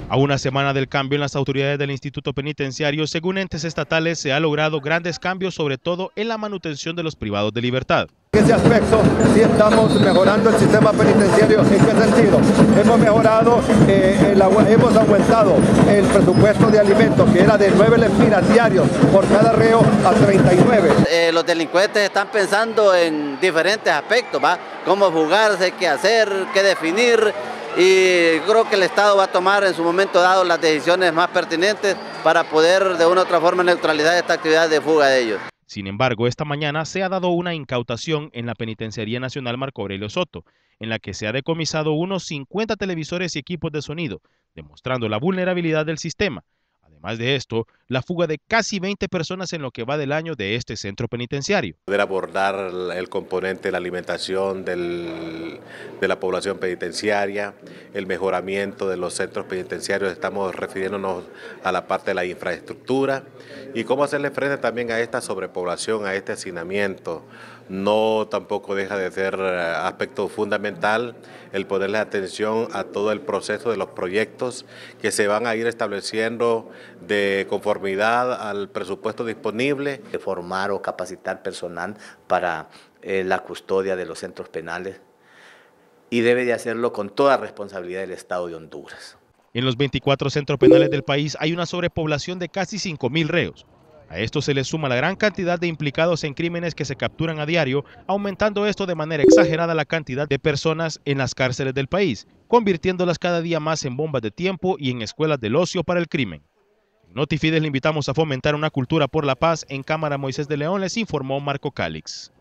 A una semana del cambio en las autoridades del Instituto Penitenciario, según entes estatales, se ha logrado grandes cambios, sobre todo en la manutención de los privados de libertad. En ese aspecto sí estamos mejorando el sistema penitenciario. ¿En qué sentido? Hemos mejorado, hemos aumentado el presupuesto de alimentos, que era de 9 lempiras diarios por cada reo a 39. Los delincuentes están pensando en diferentes aspectos, ¿va? Cómo jugarse, qué hacer, qué definir. Y creo que el Estado va a tomar en su momento dado las decisiones más pertinentes para poder de una u otra forma neutralizar esta actividad de fuga de ellos. Sin embargo, esta mañana se ha dado una incautación en la Penitenciaría Nacional Marco Aurelio Soto, en la que se ha decomisado unos 50 televisores y equipos de sonido, demostrando la vulnerabilidad del sistema. Además de esto, la fuga de casi 20 personas en lo que va del año de este centro penitenciario. Poder abordar el componente de la alimentación de la población penitenciaria, el mejoramiento de los centros penitenciarios, estamos refiriéndonos a la parte de la infraestructura y cómo hacerle frente también a esta sobrepoblación, a este hacinamiento. No tampoco deja de ser aspecto fundamental el ponerle atención a todo el proceso de los proyectos que se van a ir estableciendo de conformidad al presupuesto disponible. Formar o capacitar personal para la custodia de los centros penales y debe de hacerlo con toda responsabilidad del Estado de Honduras. En los 24 centros penales del país hay una sobrepoblación de casi 5.000 reos. A esto se le suma la gran cantidad de implicados en crímenes que se capturan a diario, aumentando esto de manera exagerada la cantidad de personas en las cárceles del país, convirtiéndolas cada día más en bombas de tiempo y en escuelas del ocio para el crimen. En Notifides le invitamos a fomentar una cultura por la paz. En cámara Moisés de León les informó Marco Cálix.